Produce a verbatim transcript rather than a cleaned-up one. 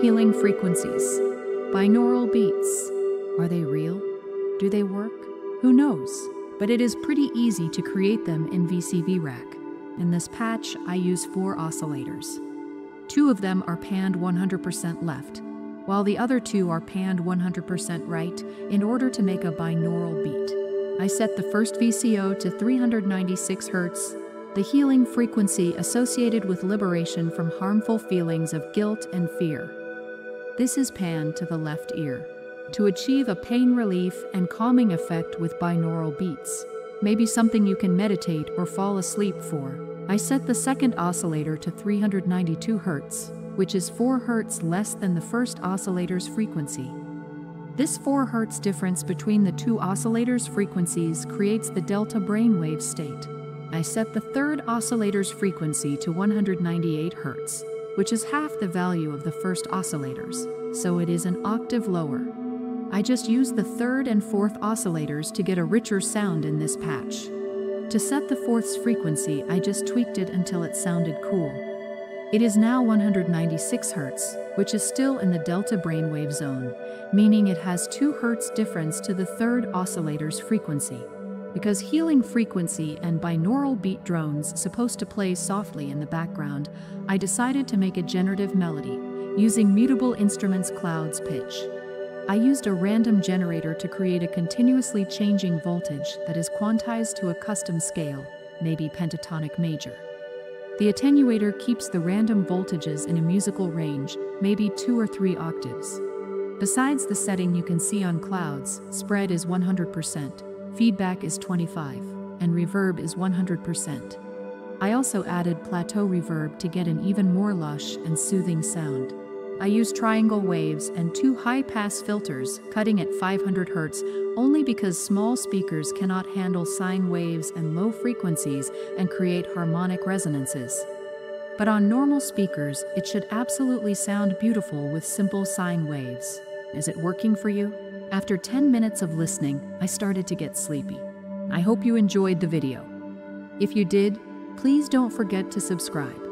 Healing frequencies. Binaural beats. Are they real? Do they work? Who knows? But it is pretty easy to create them in V C V Rack. In this patch, I use four oscillators. Two of them are panned one hundred percent left, while the other two are panned one hundred percent right in order to make a binaural beat. I set the first V C O to three hundred ninety-six hertz, the healing frequency associated with liberation from harmful feelings of guilt and fear. This is panned to the left ear to achieve a pain relief and calming effect with binaural beats. Maybe something you can meditate or fall asleep for. I set the second oscillator to three hundred ninety-two hertz, which is four hertz less than the first oscillator's frequency. This four hertz difference between the two oscillators' frequencies creates the delta brainwave state. I set the third oscillator's frequency to one hundred ninety-eight hertz, which is half the value of the first oscillators, so it is an octave lower. I just used the third and fourth oscillators to get a richer sound in this patch. To set the fourth's frequency, I just tweaked it until it sounded cool. It is now one hundred ninety-six hertz, which is still in the delta brainwave zone, meaning it has two hertz difference to the third oscillator's frequency. Because healing frequency and binaural beat drones supposed to play softly in the background, I decided to make a generative melody, using Mutable Instruments Cloud's pitch. I used a random generator to create a continuously changing voltage that is quantized to a custom scale, maybe pentatonic major. The attenuator keeps the random voltages in a musical range, maybe two or three octaves. Besides the setting you can see on Clouds, spread is one hundred percent, feedback is twenty-five, and reverb is one hundred percent. I also added plateau reverb to get an even more lush and soothing sound. I used triangle waves and two high-pass filters, cutting at five hundred hertz, only because small speakers cannot handle sine waves and low frequencies and create harmonic resonances. But on normal speakers, it should absolutely sound beautiful with simple sine waves. Is it working for you? After ten minutes of listening, I started to get sleepy. I hope you enjoyed the video. If you did, please don't forget to subscribe.